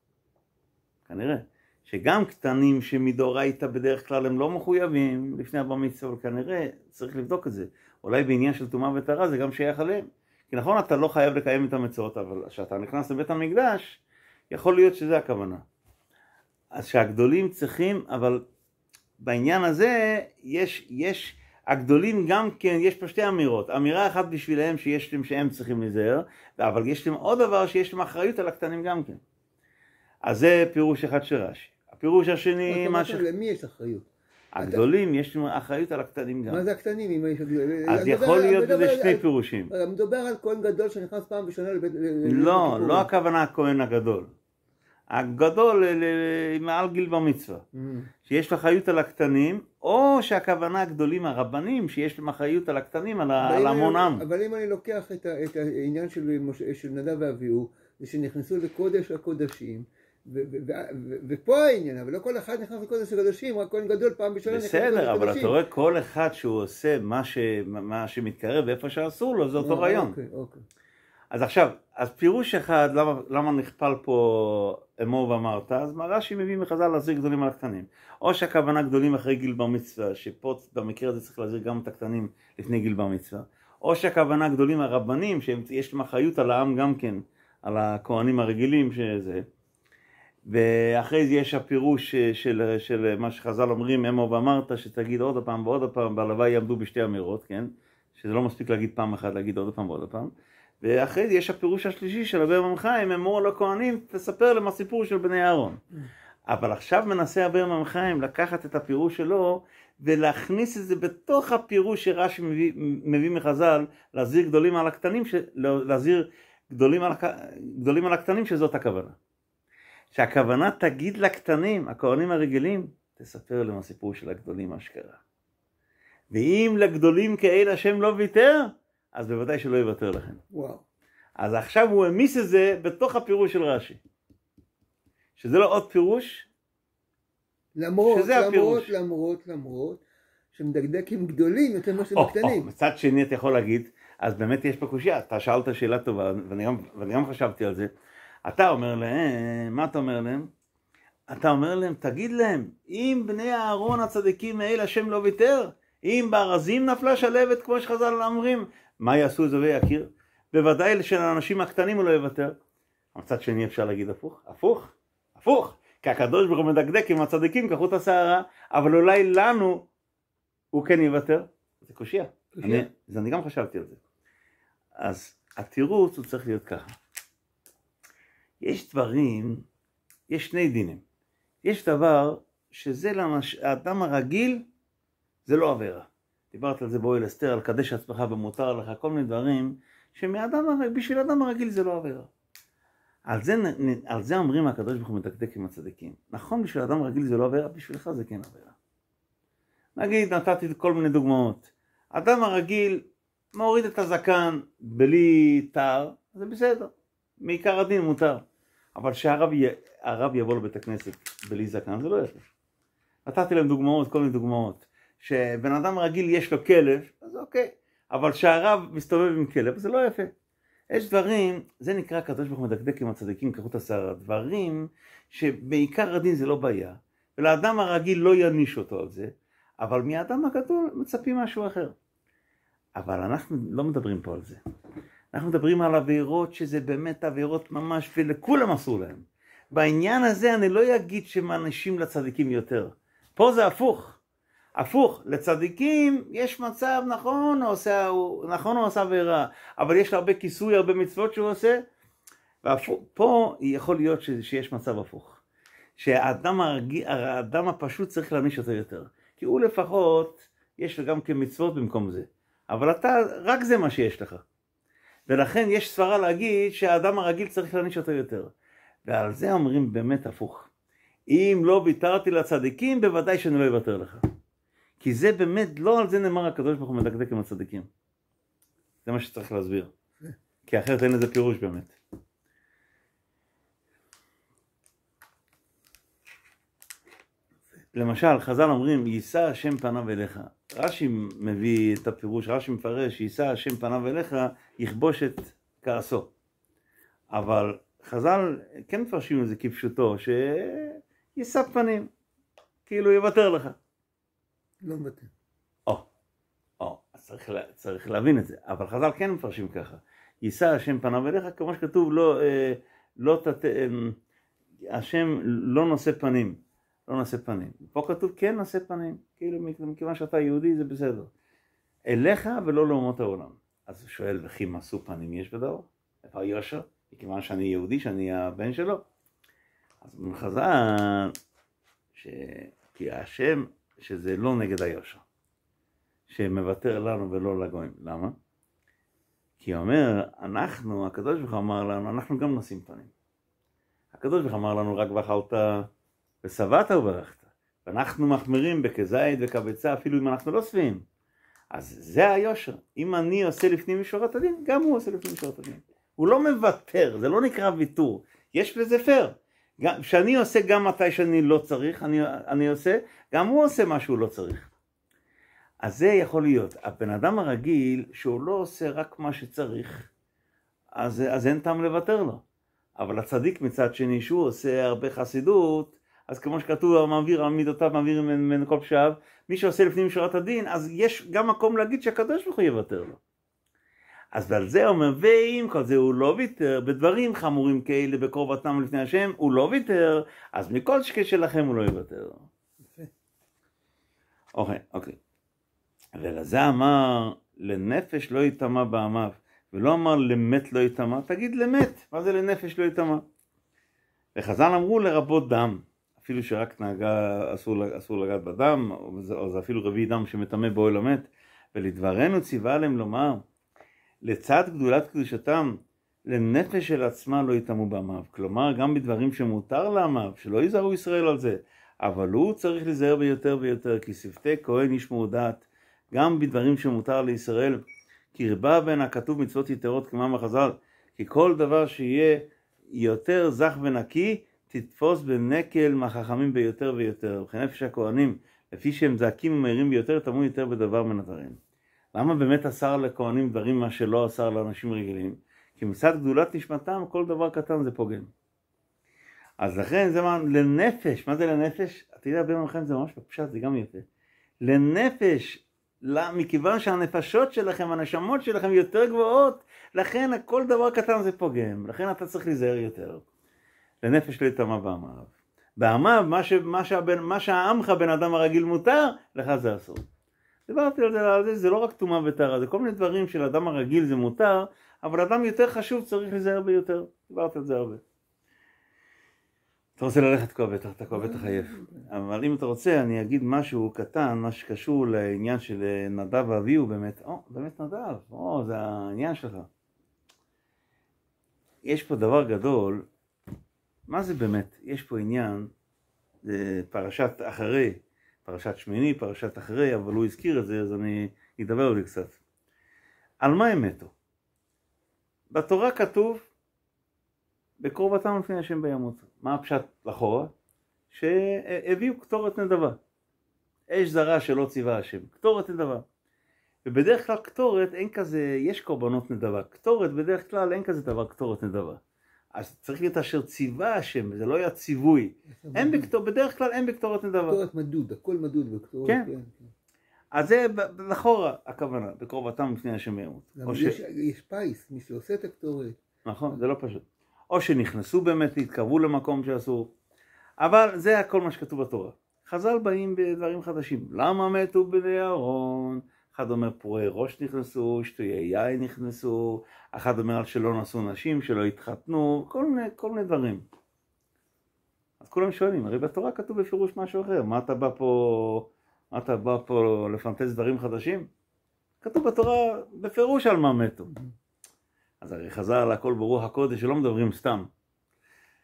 B: כנראה. שגם קטנים שמדאורייתא בדרך כלל הם לא מחויבים לפני הבר מצווה, אבל כנראה צריך לבדוק את זה. אולי בעניין של טומאה וטהרה זה גם שייך עליהם. כי נכון, אתה לא חייב לקיים את המצוות, אבל כשאתה נכנס לבית המקדש, יכול להיות שזה הכוונה. אז שהגדולים צריכים, אבל בעניין הזה יש, יש, הגדולים גם כן, יש פה שתי אמירות. אמירה אחת בשבילהם שיש להם שהם צריכים להיזהר, אבל יש להם עוד דבר שיש להם אחריות על הקטנים גם כן. אז זה פירוש אחד של רש"י. הפירוש השני,
A: מה ש... למי יש אחריות?
B: הגדולים יש להם אחריות על הקטנים גם.
A: מה זה הקטנים?
B: אז יכול להיות בזה שני פירושים.
A: מדובר על כהן גדול שנכנס פעם בשנה לבית...
B: לא, לא הכוונה הכהן הגדול. הגדול מעל גיל בר מצווה. שיש לו אחריות על הקטנים, או שהכוונה הגדולים הרבנים שיש להם אחריות על הקטנים, על המון עם.
A: אבל אם אני לוקח את העניין של נדב ואביהו, זה שנכנסו לקודש הקודשים, ופה העניין, אבל לא כל אחד נכנס לקודש הקודשים, רק כהן גדול פעם בשנה נכנס לקודש הקודשים.
B: בסדר, אבל אתה רואה כל אחד שהוא עושה מה שמתקרב ואיפה שאסור לו, זה אותו רעיון.
A: אוקיי, אוקיי.
B: אז עכשיו, אז פירוש אחד, למה, למה נכפל פה אמור ואמרת, אז רש"י מביא מחז"ל להזיר גדולים על הקטנים. או שהכוונה גדולים אחרי גיל בר מצווה, שפה במקרה הזה צריך להזיר גם את הקטנים לפני גיל בר מצווה. או שהכוונה גדולים הרבנים, שיש להם אחריות על העם גם כן, על הכהנים הרגילים שזה. ואחרי זה יש הפירוש של, של מה שחז"ל אומרים, אמור ואמרת, שתגיד עוד פעם ועוד פעם, בהלוויה יעמדו בשתי אמירות, כן? שזה לא מספיק להגיד פעם אחת, להגיד עוד פעם ועוד פעם. ואחרי זה יש הפירוש השלישי של אברהם עמחיים, אמור לכהנים, תספר להם הסיפור של בני אהרון. אבל עכשיו מנסה אברהם עמחיים לקחת את הפירוש שלו, ולהכניס את זה בתוך הפירוש שרש"י מביא, מביא מחז"ל, להזיר גדולים על הקטנים, להזיר גדולים על, גדולים על הקטנים, שזאת הכוונה. שהכוונה תגיד לקטנים, הכהנים הרגילים, תספר להם הסיפור של הגדולים אשכרה. ואם לגדולים כאלה השם לא ויתר, אז בוודאי שלא יוותר לכם.
A: וואו.
B: אז עכשיו הוא המיס את זה בתוך הפירוש של רש"י. שזה לא עוד פירוש,
A: למרות,
B: שזה
A: למרות,
B: הפירוש.
A: למרות, למרות, שמדקדק עם גדולים יותר ממה שהם קטנים.
B: מצד שני אתה יכול להגיד, אז באמת יש פה קושיה, אתה שאלת שאלה טובה, ואני גם, ואני גם חשבתי על זה. אתה אומר להם, מה אתה אומר להם? אתה אומר להם, תגיד להם, אם בני אהרון הצדיקים האלה השם לא ויתר, אם בארזים נפלה שלבת כמו שחז"ל אומרים, מה יעשו את זה ויקיר? בוודאי שלאנשים הקטנים הוא לא יוותר. מצד שני אפשר להגיד הפוך, הפוך, הפוך. כי הקדוש ברוך הוא מדקדק עם הצדיקים כחוט השערה, אבל אולי לנו הוא כן יוותר. זה קושיה. אני, אז אני גם חשבתי על זה. אז התירוץ הוא צריך להיות ככה. יש דברים, יש שני דינים. יש דבר שזה לאדם הרגיל, זה לא עבירה. דיברת על זה באוהל אסתר, על קדש עצמך ומותר לך, כל מיני דברים, שבשביל אדם הרגיל זה לא עבירה. על זה, על זה אומרים הקדוש ברוך הוא מדקדק עם הצדיקים. נכון, בשביל אדם רגיל זה לא עבירה, בשבילך זה כן עבירה. נגיד, נתתי כל מיני דוגמאות. אדם הרגיל מוריד את הזקן בלי תר, זה בסדר. מעיקר הדין מותר. אבל שהרב י... הרב יבוא לבית הכנסת בלי זקן, זה לא יפה. נתתי להם דוגמאות, כל מיני דוגמאות. שבן אדם רגיל יש לו כלב, אז אוקיי. אבל שהרב מסתובב עם כלב, זה לא יפה. יש דברים, זה נקרא הקדוש ברוך הוא מדקדק עם הצדיקים כחוט השערה. דברים שבעיקר הדין זה לא בעיה. ולאדם הרגיל לא יניש אותו על זה. אבל מהאדם הגדול מצפים משהו אחר. אבל אנחנו לא מדברים פה על זה. אנחנו מדברים על עבירות שזה באמת עבירות ממש, ולכולם אסור להם. בעניין הזה אני לא אגיד שמאנשים לצדיקים יותר. פה זה הפוך. הפוך, לצדיקים יש מצב, נכון, הוא עושה, הוא, נכון הוא עושה עבירה, אבל יש לו הרבה כיסוי, הרבה מצוות שהוא עושה. ופה יכול להיות ש, שיש מצב הפוך. שהאדם הרגיל, האדם הפשוט צריך להעניש אותו יותר. כי הוא לפחות, יש לו גם כמצוות במקום זה. אבל אתה, רק זה מה שיש לך. ולכן יש סברה להגיד שהאדם הרגיל צריך להעניש אותו יותר. ועל זה אומרים באמת הפוך. אם לא ויתרתי לצדיקים, בוודאי שאני לא אוותר לך. כי זה באמת, לא על זה נאמר הקדוש ברוך הוא מדקדק עם הצדיקים. זה מה שצריך להסביר. כי אחרת אין לזה פירוש באמת. למשל, חז"ל אומרים, יישא השם פניו אליך. רש"י מביא את הפירוש, רש"י מפרש, יישא השם פניו אליך, יכבוש את כעסו. אבל חז"ל כן מפרשים את זה כפשוטו, שיישא פנים, כאילו יוותר לך.
A: לא מוותר.
B: או, או, צריך, צריך להבין את זה. אבל חז"ל כן מפרשים ככה. יישא השם פניו אליך, כמו שכתוב, לא, לא תת... השם לא נושא פנים. לא נושא פנים. פה כתוב כן נושא פנים. כאילו מכיוון שאתה יהודי זה בסדר. אליך ולא לאומות העולם. אז הוא שואל, וכי משוא פנים יש בדבר? איפה היושר? מכיוון שאני יהודי, שאני הבן שלו. אז הוא חז"ל, ש... כי השם, שזה לא נגד היושר. שמוותר לנו ולא לגויים. למה? כי הוא אומר, אנחנו, הקדוש ברוך הוא אמר לנו, אנחנו גם נושאים פנים. הקדוש ברוך הוא אמר לנו, רק ואכלת ושבעת וברכת. ואנחנו מחמירים בכזית וכבצה, אפילו אם אנחנו לא שבעים. אז זה היושר. אם אני עושה לפנים משורת הדין, גם הוא עושה לפנים משורת הדין. הוא לא מוותר, זה לא נקרא ויתור. יש לזה פייר. כשאני עושה גם מתי שאני לא צריך, אני, אני עושה, גם הוא עושה מה שהוא לא צריך. אז זה יכול להיות. הבן אדם הרגיל, שהוא לא עושה רק מה שצריך, אז, אז אין טעם לוותר לו. אבל הצדיק מצד שני, שהוא עושה הרבה חסידות, אז כמו שכתוב, המעביר, המידותיו מעביר מן כל פשעיו, מי שעושה לפנים משורת הדין, אז יש גם מקום להגיד שהקדוש ברוך הוא יוותר לו. אז ועל זה אומר, ואם כל זה הוא לא ויתר, בדברים חמורים כאלה בקרבתם לפני השם, הוא לא ויתר, אז מכל שקל שלכם הוא לא יוותר. אוקיי, אוקיי. ולזה אמר, לנפש לא יטמע בעמיו, ולא אמר למת לא יטמע, תגיד למת, מה זה לנפש לא יטמע? וחז"ל אמרו לרבות דם, אפילו שרק נהגה אסור, אסור לגעת בדם, או זה, או זה אפילו רביעי דם שמטמא באוהל המת, ולדברנו ציווה עליהם לומר, לצד גדולת קדושתם, לנפש של עצמה לא יטמעו בעמיו, כלומר גם בדברים שמותר לעמיו, שלא יזהרו ישראל על זה, אבל הוא צריך להיזהר ביותר ויותר, כי שפתי כהן ישמעו דעת, גם בדברים שמותר לישראל, כי רבה בין הכתוב מצוות יתרות כמאמר חז"ל, כי כל דבר שיהיה יותר זך ונקי, תתפוס בנקל מהחכמים ביותר ויותר. וכן נפש הכהנים, לפי שהם זעקים ומהירים ביותר, תמו יותר בדבר מן הדברים. למה באמת אסר לכהנים דברים מה שלא אסר לאנשים רגילים? כי מצד גדולת נשמתם, כל דבר קטן זה פוגם. אז לכן זה מה, לנפש, מה זה לנפש? אתה יודע, בין לכם זה ממש בפשט, זה גם יפה. לנפש, לא, מכיוון שהנפשות שלכם, הנשמות שלכם יותר גבוהות, לכן כל דבר קטן זה פוגם, לכן אתה צריך להיזהר יותר. לנפש לא יטמע בעמיו. בעמיו, מה, ש, מה, שהבן, מה שהעמך בן אדם הרגיל מותר, לך זה אסור. דיברתי על זה, על זה, זה לא רק טומאה וטהרה, זה כל מיני דברים של אדם הרגיל זה מותר, אבל אדם יותר חשוב צריך להיזהר ביותר. דיברתי על זה הרבה. אתה רוצה ללכת כה בטח, אתה כה בטח עייף. אבל אם אתה רוצה, אני אגיד משהו קטן, מה שקשור לעניין של נדב ואביהו באמת. או, באמת נדב, או, זה העניין שלך. יש פה דבר גדול, מה זה באמת? יש פה עניין, זה פרשת אחרי, פרשת שמיני, פרשת אחרי, אבל הוא הזכיר את זה, אז אני אדבר על זה קצת. על מה הם מתו? בתורה כתוב, בקרבתם לפני השם בימות. מה הפשט לחורה? שהביאו קטורת נדבה. אש זרה שלא ציווה השם. קטורת נדבה. ובדרך כלל קטורת אין כזה, יש קורבנות נדבה. קטורת בדרך כלל אין כזה דבר קטורת נדבה. אז צריך להיות אשר ציווה השם, זה לא היה ציווי. אין בקטור, בדרך כלל אין בקטורת נדבה.
A: קטורת מדוד, הכל מדוד בקטורת.
B: כן. אז זה לחורה הכוונה, בקרבתם לפני השם בימות.
A: יש פייס, מי שעושה את הקטורת.
B: נכון, זה לא פשוט. או שנכנסו באמת, התקרבו למקום שאסור. אבל זה הכל מה שכתוב בתורה. חז"ל באים בדברים חדשים. למה מתו בני אהרון? אחד אומר פורי ראש נכנסו, שטויי יין נכנסו, אחד אומר שלא נשאו נשים, שלא התחתנו, כל מיני, כל מיני דברים. אז כולם שואלים, הרי בתורה כתוב בפירוש משהו אחר. מה אתה בא פה, מה אתה בא פה לפנטז דברים חדשים? כתוב בתורה בפירוש על מה מתו. אז הרי חז"ל הכל ברוח הקודש שלא מדברים סתם.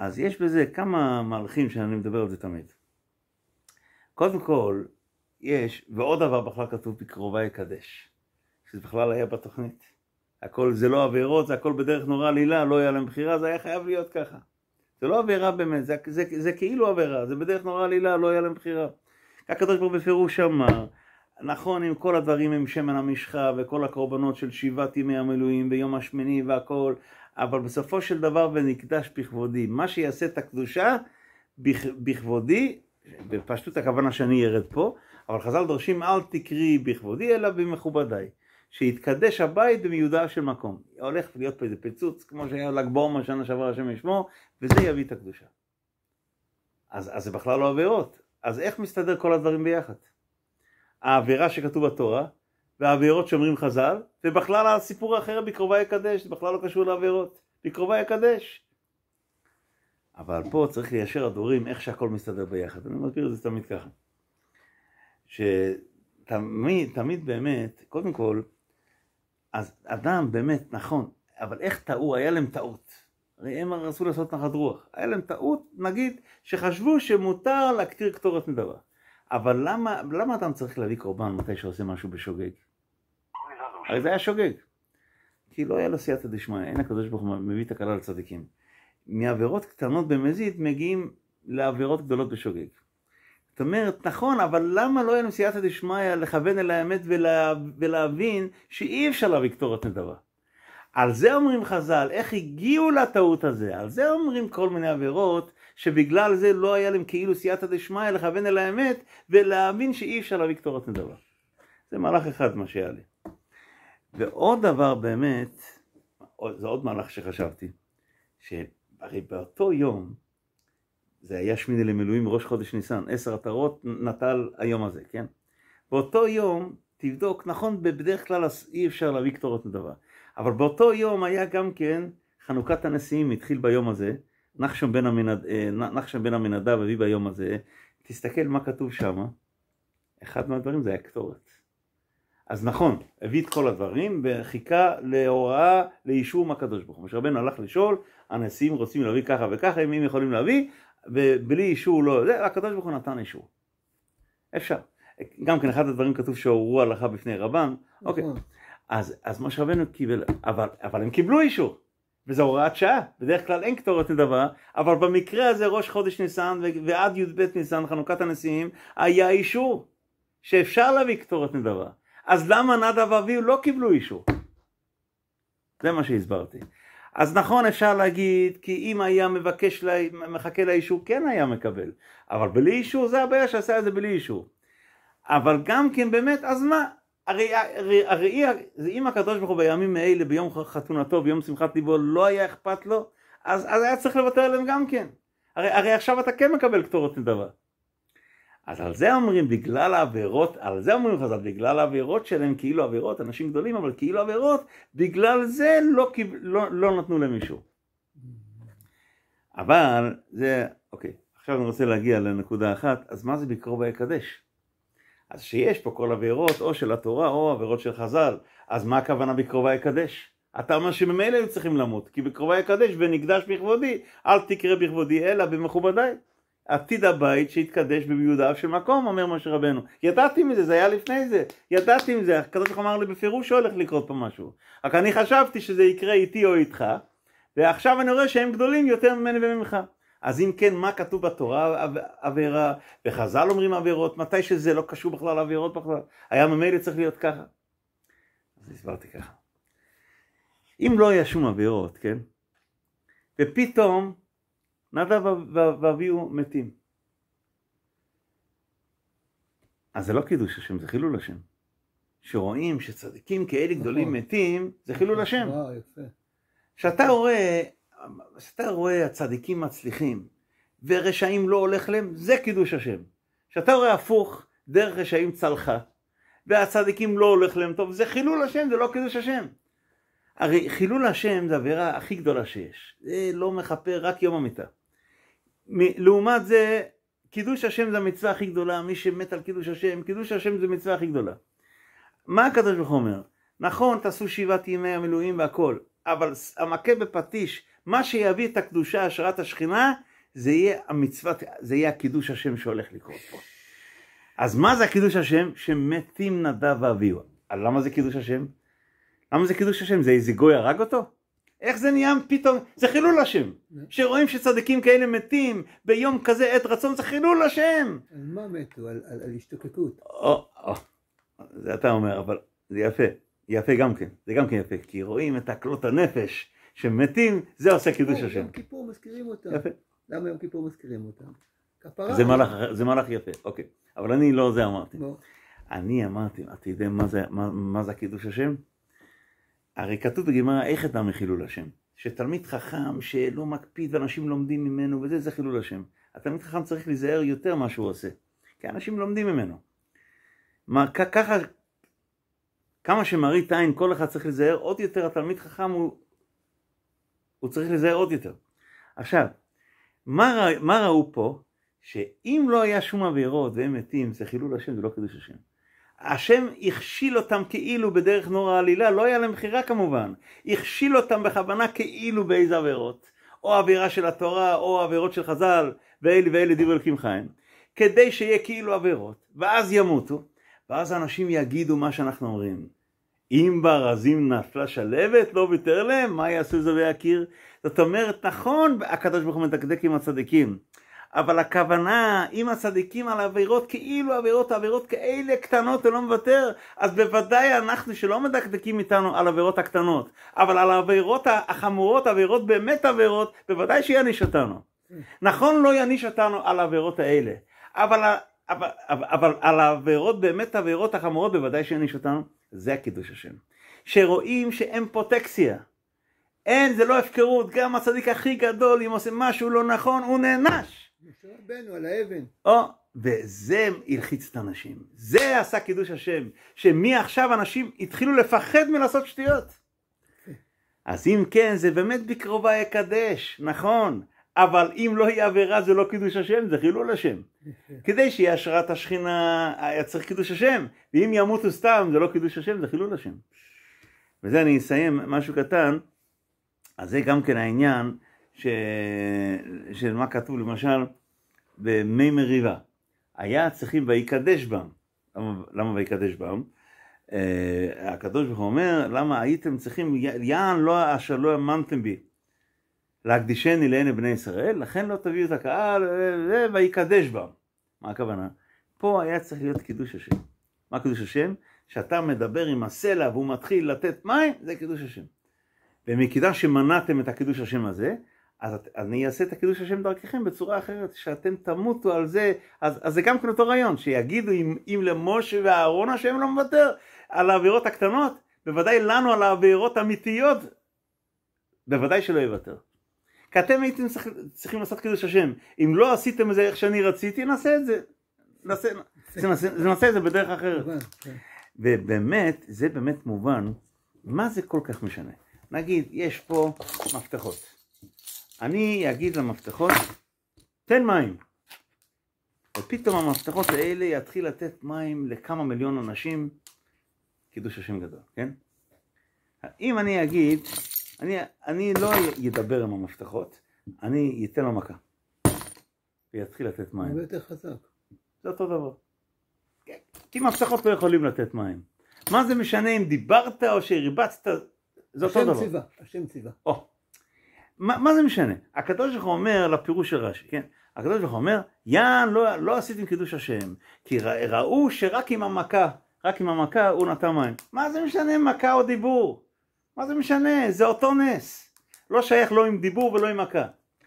B: אז יש בזה כמה מהלכים שאני מדבר על זה תמיד. קודם כל, יש, ועוד דבר בכלל כתוב בקרובה יקדש, שזה בכלל היה בתוכנית. הכל זה לא עבירות, זה הכל בדרך נורא עלילה, לא היה להם בחירה, זה היה חייב להיות ככה. זה לא עבירה באמת, זה, זה, זה כאילו עבירה, זה בדרך נורא עלילה, לא היה להם בחירה. הקדוש ברוך הוא בפירוש אמר, נכון, עם כל הדברים עם שמן המשחה וכל הקורבנות של שבעת ימי המילואים ביום השמיני והכל, אבל בסופו של דבר ונקדש בכבודי. מה שיעשה את הקדושה בכבודי, בפשטות הכוונה שאני ירד פה, אבל חז"ל דורשים אל תקרי בכבודי אלא במכובדיי. שיתקדש הבית במיודע של מקום. הולך להיות פה איזה פיצוץ, כמו שהיה ל"ג בעומר שנה שעברה השם ישמור, וזה יביא את הקדושה. אז, אז זה בכלל לא עבירות. אז איך מסתדר כל הדברים ביחד? העבירה שכתוב בתורה, והעבירות שאומרים חז"ל, ובכלל הסיפור האחר בקרובה יקדש, זה בכלל לא קשור לעבירות. בקרובה יקדש. אבל פה צריך ליישר הדורים איך שהכל מסתדר ביחד. אני מסביר את זה תמיד ככה. שתמיד, תמיד באמת, קודם כל, אז אדם באמת נכון, אבל איך טעו? היה להם טעות. הרי הם רצו לעשות נחת רוח. היה להם טעות, נגיד, שחשבו שמותר להקטיר קטורת נדבה. אבל למה, למה אדם צריך להביא קורבן מתי שעושה משהו בשוגג? הרי זה היה שוגג. כי לא היה לו סייעתא דשמיא, אין הקדוש ברוך הוא מביא תקלה לצדיקים. מעבירות קטנות במזיד מגיעים לעבירות גדולות בשוגג. זאת אומרת, נכון, אבל למה לא היה לנו סייעתא דשמיא לכוון אל האמת ולה, ולהבין שאי אפשר להביא קטורת נדבה? על זה אומרים חז"ל, איך הגיעו לטעות הזה? על זה אומרים כל מיני עבירות, שבגלל זה לא היה להם כאילו סייעתא דשמיא לכוון אל האמת, ולהבין שאי אפשר להביא קטורת נדבה. זה מהלך אחד מה שהיה לי. ועוד דבר באמת, זה עוד מהלך שחשבתי, שהרי באותו יום, זה היה שמיני למילואים ראש חודש ניסן, עשר עטרות נטל היום הזה, כן? באותו יום, תבדוק, נכון, בדרך כלל אי אפשר להביא קטורת נדבה, אבל באותו יום היה גם כן חנוכת הנשיאים, התחיל ביום הזה, נחשון בן המנדב, נחשון בן המנדב הביא ביום הזה, תסתכל מה כתוב שם, אחד מהדברים זה היה קטורת. אז נכון, הביא את כל הדברים וחיכה להוראה, לאישור מהקדוש ברוך הוא. משה רבנו הלך לשאול, הנשיאים רוצים להביא ככה וככה, הם יכולים להביא, ובלי אישור לא, זה, הקדוש ברוך הוא נתן אישור. אפשר. גם כן אחד הדברים כתוב שהורו הלכה בפני רבן, אוקיי. אז, אז משה רבנו קיבל, אבל, אבל הם קיבלו אישור, וזו הוראת שעה, בדרך כלל אין קטורת נדבה, אבל במקרה הזה ראש חודש ניסן ועד י"ב ניסן, חנוכת הנשיאים, היה אישור שאפשר להביא קטורת נדבה. אז למה נדב ואביהו לא קיבלו אישור? זה מה שהסברתי. אז נכון אפשר להגיד, כי אם היה מבקש, לה, מחכה לאישור, כן היה מקבל. אבל בלי אישור, זה הבעיה שעשה את זה בלי אישור. אבל גם כן באמת, אז מה? הרי, הרי, הרי אם הקדוש ברוך הוא בימים האלה, ביום חתונתו, ביום שמחת ליבו, לא היה אכפת לו, אז, אז היה צריך לוותר עליהם גם כן. הרי, הרי עכשיו אתה כן מקבל קטורת נדבה. אז על זה אומרים בגלל העבירות, על זה אומרים חז"ל, בגלל העבירות שלהם, כאילו עבירות, אנשים גדולים, אבל כאילו עבירות, בגלל זה לא, לא, לא נתנו להם אישור. אבל זה, אוקיי, עכשיו אני רוצה להגיע לנקודה אחת, אז מה זה בקרובה יקדש? אז שיש פה כל עבירות, או של התורה, או עבירות של חז"ל, אז מה הכוונה בקרובה יקדש? אתה אומר שממילא היו צריכים למות, כי בקרובה יקדש ונקדש בכבודי, אל תקרא בכבודי אלא במכובדיי. עתיד הבית שהתקדש במיודעיו של מקום, אומר משה רבנו. ידעתי מזה, זה היה לפני זה. ידעתי מזה, הקדוש ברוך הוא אמר לי בפירוש שהולך לקרות פה משהו. רק אני חשבתי שזה יקרה איתי או איתך, ועכשיו אני רואה שהם גדולים יותר ממני וממך. אז אם כן, מה כתוב בתורה עבירה, וחז"ל אומרים עבירות, מתי שזה לא קשור בכלל לעבירות בכלל? היה ממילא צריך להיות ככה. אז הסברתי ככה. אם לא היה שום עבירות, כן? ופתאום, נדב ואביהו מתים. אז זה לא קידוש השם, זה חילול השם. שרואים שצדיקים כאלה גדולים מתים, זה חילול השם. שאתה רואה, שאתה רואה הצדיקים מצליחים, ורשעים לא הולך להם, זה קידוש השם. שאתה רואה הפוך, דרך רשעים צלחה, והצדיקים לא הולך להם טוב, זה חילול השם, זה לא קידוש השם. הרי חילול השם זה העבירה הכי גדולה שיש. זה לא מכפר, רק יום המיטה. לעומת זה, קידוש השם זה המצווה הכי גדולה. מי שמת על קידוש השם, קידוש השם זה המצווה הכי גדולה. מה הקדוש ברוך הוא אומר? נכון, תעשו שבעת ימי המילואים והכל, אבל המכה בפטיש, מה שיביא את הקדושה, השראת השכינה, זה יהיה המצוות, זה יהיה הקידוש השם שהולך לקרות פה. אז מה זה הקידוש השם? שמתים נדב ואביהו. למה זה קידוש השם? למה זה קידוש השם? זה איזה גוי הרג אותו? איך זה נהיה פתאום? זה חילול השם. שרואים שצדיקים כאלה מתים ביום כזה עת רצון, זה חילול השם.
A: על מה מתו? על, על, על השתוקקות.
B: או, או, זה אתה אומר, אבל זה יפה. יפה גם כן. זה גם כן יפה. כי רואים את הקלות הנפש שמתים, זה עושה קידוש השם.
A: יום כיפור מזכירים אותם.
B: יפה.
A: למה יום כיפור מזכירים אותם? כפרה.
B: זה מהלך, זה מהלך יפה, אוקיי. אבל אני לא זה אמרתי.
A: לא.
B: אני אמרתי, אתה יודע מה זה, מה, מה זה הקידוש השם? הרי כתוב בגמרא, איך אדם מחילול השם? שתלמיד חכם שלא מקפיד ואנשים לומדים ממנו, וזה זה חילול השם. התלמיד חכם צריך להיזהר יותר מה שהוא עושה, כי אנשים לומדים ממנו. מה, ככה, כמה שמראית עין, כל אחד צריך להיזהר עוד יותר, התלמיד חכם הוא, הוא צריך להיזהר עוד יותר. עכשיו, מה, מה ראו פה? שאם לא היה שום עבירות והם מתים, זה חילול השם, זה לא קידוש השם. השם הכשיל אותם כאילו בדרך נורא עלילה, לא היה להם בחירה כמובן. הכשיל אותם בכוונה כאילו באיזה עבירות. או עבירה של התורה, או עבירות של חז"ל, ואלה ואלה דברי אלוקים חיים. כדי שיהיה כאילו עבירות, ואז ימותו, ואז אנשים יגידו מה שאנחנו אומרים. אם ברזים נפלה שלבת, לא ויתר להם, מה יעשו זה ויכיר? זאת אומרת, נכון, הקדוש ברוך הוא מדקדק עם הצדיקים. אבל הכוונה, אם הצדיקים על עבירות כאילו עבירות, עבירות כאלה קטנות ולא מוותר, אז בוודאי אנחנו שלא מדקדקים איתנו על עבירות הקטנות, אבל על העבירות החמורות, עבירות באמת עבירות, בוודאי שיעניש אותנו. נכון, לא יעניש אותנו על העבירות האלה, אבל, אבל, אבל, אבל על העבירות באמת עבירות החמורות, בוודאי שיעניש אותנו. זה הקידוש השם. שרואים שאין פרוטקציה. אין, זה לא הפקרות, גם הצדיק הכי גדול, אם עושה משהו לא נכון, הוא נענש.
A: משה רבנו על האבן.
B: או, וזה הלחיץ את האנשים. זה עשה קידוש השם. שמעכשיו אנשים התחילו לפחד מלעשות שטויות. אז אם כן, זה באמת בקרובה יקדש, נכון. אבל אם לא יהיה עבירה, זה לא קידוש השם, זה חילול השם. כדי שיהיה השראת השכינה, היה צריך קידוש השם. ואם ימותו סתם, זה לא קידוש השם, זה חילול השם. וזה אני אסיים משהו קטן. אז זה גם כן העניין ש... של מה כתוב למשל במי מריבה. היה צריכים ויקדש בם. למה, למה ויקדש בם? Uh, הקדוש ברוך הוא אומר, למה הייתם צריכים, יען לא אשר לא האמנתם בי, להקדישני לעיני בני ישראל, לכן לא תביאו את הקהל ויקדש בם. מה הכוונה? פה היה צריך להיות קידוש השם. מה קידוש השם? שאתה מדבר עם הסלע והוא מתחיל לתת מים, זה קידוש השם. ומכיוון שמנעתם את הקידוש השם הזה, אז אני אעשה את הקידוש השם דרככם בצורה אחרת, שאתם תמותו על זה, אז, אז זה גם כן אותו רעיון, שיגידו אם, אם למשה והארון השם לא מוותר על העבירות הקטנות, בוודאי לנו על העבירות האמיתיות, בוודאי שלא יוותר. כי אתם הייתם צריכים לעשות קידוש השם, אם לא עשיתם את זה איך שאני רציתי, נעשה את זה, נעשה, נעשה, נעשה את זה בדרך אחרת. ובאמת, זה באמת מובן, מה זה כל כך משנה? נגיד, יש פה מפתחות. אני אגיד למפתחות, תן מים. ופתאום המפתחות האלה יתחיל לתת מים לכמה מיליון אנשים, קידוש השם גדול, כן? אם אני אגיד, אני, אני לא ידבר עם המפתחות, אני אתן לו מכה. ויתחיל לתת מים.
A: הרבה יותר חזק.
B: זה אותו דבר. כי מפתחות לא יכולים לתת מים. מה זה משנה אם דיברת או שהרבצת? זה אותו דבר.
A: השם ציווה, השם ציווה.
B: או, מה, מה זה משנה? הקדוש ברוך הוא אומר לפירוש של רש"י, כן? הקדוש ברוך הוא אומר, יען לא, לא עשיתם קידוש השם, כי ראו שרק עם המכה, רק עם המכה הוא נתן מים. מה זה משנה מכה או דיבור? מה זה משנה? זה אותו נס. לא שייך לא עם דיבור ולא עם מכה.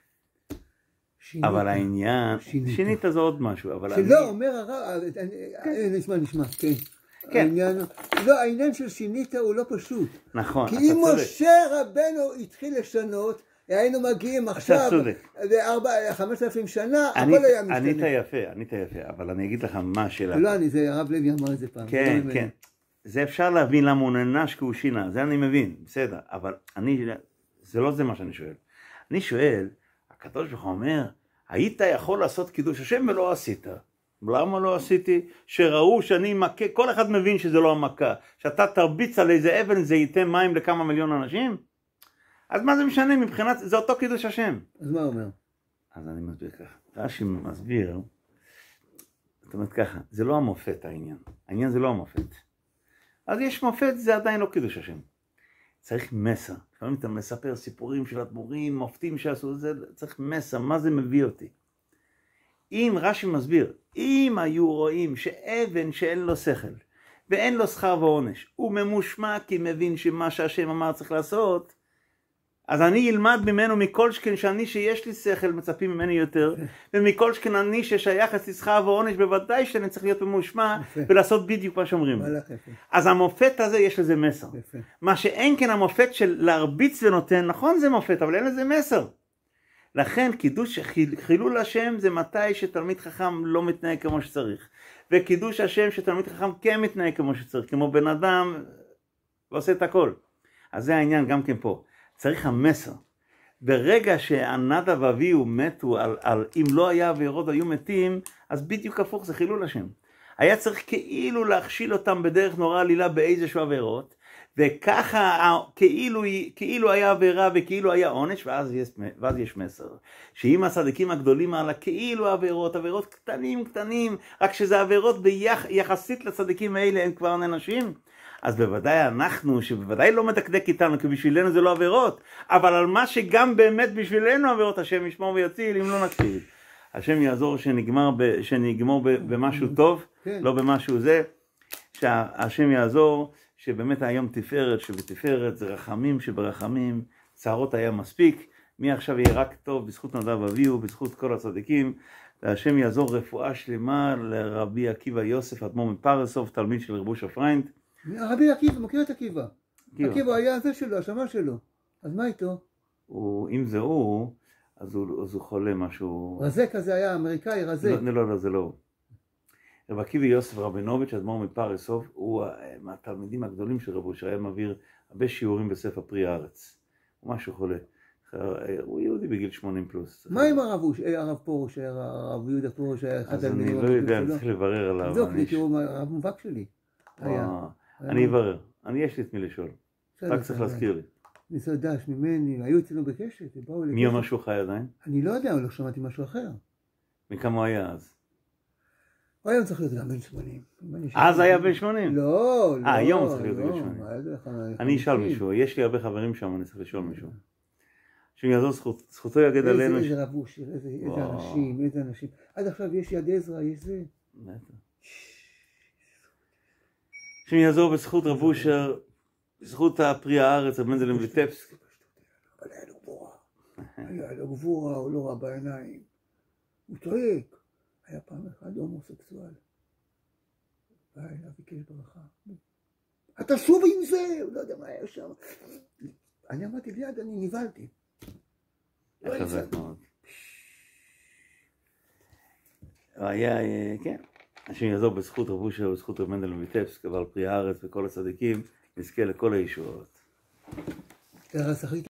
B: שינית, אבל העניין, שינית, שינית זה עוד משהו. אבל
A: שלא,
B: אני...
A: אומר הרב, נשמע, נשמע, כן. כן. העניין, לא, העניין של שינית הוא לא פשוט.
B: נכון,
A: כי אם משה רבנו התחיל לשנות, היינו מגיעים עכשיו ל-חמשת אלפים שנה, הכל היה משתנה.
B: ענית יפה, ענית יפה, אבל אני אגיד לך מה השאלה.
A: לא, אני, זה הרב לוי אמר את זה פעם.
B: כן, כן. זה אפשר להבין למה הוא נענש כי הוא שינה, זה אני מבין, בסדר, אבל אני, זה לא זה מה שאני שואל. אני שואל, הקדוש ברוך הוא אומר, היית יכול לעשות קידוש השם ולא עשית. למה לא עשיתי? שראו שאני מכה, כל אחד מבין שזה לא המכה. שאתה תרביץ על איזה אבן זה ייתן מים לכמה מיליון אנשים? אז מה זה משנה מבחינת, זה אותו קידוש השם.
A: אז מה הוא אומר?
B: אז אני מסביר ככה. רש"י מסביר, זאת אומרת ככה, זה לא המופת העניין. העניין זה לא המופת. אז יש מופת, זה עדיין לא קידוש השם. צריך מסר. לפעמים אתה מספר סיפורים של אדמו"רים, מופתים שעשו זה, צריך מסר, מה זה מביא אותי? אם רש"י מסביר, אם היו רואים שאבן שאין לו שכל, ואין לו שכר ועונש, הוא ממושמע כי מבין שמה שהשם אמר צריך לעשות, אז אני אלמד ממנו מכל שכן שאני שיש לי שכל מצפים ממני יותר, ומכל שכן אני ששייך אצלי שכר ועונש, בוודאי שאני צריך להיות ממושמע ולעשות בדיוק מה שאומרים. אז המופת הזה יש לזה מסר. מה שאין כן המופת של להרביץ ונותן, נכון זה מופת, אבל אין לזה מסר. לכן קידוש חילול השם זה מתי שתלמיד חכם לא מתנהג כמו שצריך. וקידוש השם שתלמיד חכם כן מתנהג כמו שצריך, כמו בן אדם ועושה את הכל. אז זה העניין גם כן פה. צריך המסר. ברגע שהנדב ואביהו מתו, על, על, אם לא היה עבירות היו מתים, אז בדיוק הפוך זה חילול השם. היה צריך כאילו להכשיל אותם בדרך נורא עלילה באיזשהו עבירות, וככה כאילו, כאילו היה עבירה וכאילו היה עונש, ואז יש, ואז יש מסר. שאם הצדיקים הגדולים על כאילו עבירות, עבירות קטנים קטנים, רק שזה עבירות ביח, יחסית לצדיקים האלה הם כבר ננשים, אז בוודאי אנחנו, שבוודאי לא מדקדק איתנו, כי בשבילנו זה לא עבירות, אבל על מה שגם באמת בשבילנו עבירות, השם ישמור ויציל, אם לא נקשיב. השם יעזור שנגמר, ב, שנגמור ב, במשהו טוב, כן. לא במשהו זה, שהשם יעזור, שבאמת היום תפארת, שבתפארת זה רחמים שברחמים, צערות היה מספיק, מי עכשיו יהיה רק טוב בזכות נדב אביהו, בזכות כל הצדיקים, והשם יעזור רפואה שלמה לרבי עקיבא יוסף, אדמו"ר מפרסוב, תלמיד של רב אושר פריינד.
A: רבי עקיבא, מכיר את עקיבא. עקיבא היה זה שלו, השמה שלו. אז מה איתו?
B: הוא, אם זה הוא, אז הוא, אז הוא חולה משהו...
A: רזה כזה היה, אמריקאי, רזה.
B: לא, לא, לא, זה לא. רב עקיבא יוסף רבינוביץ', אדמו"ר מפרסוב, הוא מהתלמידים הגדולים של רב אושר, היה מעביר הרבה שיעורים בספר פרי הארץ. הוא משהו חולה. הוא יהודי בגיל שמונים פלוס.
A: מה עם הרב פרוש, הרב יהודה פרוש, היה אחד
B: אני לא יודע, אני צריך לברר עליו.
A: זו, כי הוא הרב מובהק שלי.
B: אני אברר, אני יש לי את מי לשאול. רק צריך להזכיר לי.
A: ניסו דש ממני, היו אצלנו בקשת.
B: מי אומר שהוא חי עדיין?
A: אני לא יודע, לא שמעתי משהו אחר.
B: מכמה הוא היה אז?
A: הוא היום צריך להיות גם בן שמונים.
B: אז היה בן שמונים?
A: לא, לא.
B: אה, היום צריך להיות בן שמונים. אני אשאל מישהו, יש לי הרבה חברים שם, אני צריך לשאול מישהו. שיעזור זכותו יגד עלינו.
A: איזה רב אושר, איזה אנשים, איזה אנשים. עד עכשיו יש יד עזרא, יש זה.
B: שיעזור בזכות רב אושר, בזכות הפרי הארץ, רב מנדל מוויטבסקי.
A: אבל היה לו גבורה. היה לו גבורה, הוא לא ראה בעיניים. הוא צועק. היה פעם אחד הומוסקסואל. בא אליו ביקש ברכה. אתה שוב עם זה! הוא לא יודע מה היה שם. אני אמרתי ליד, אני נבלתי.
B: חזק מאוד. היה, כן. השם יעזור בזכות רב אושר ובזכות רב מנדל מוויטבסקי ועל פרי הארץ וכל הצדיקים, נזכה לכל הישועות.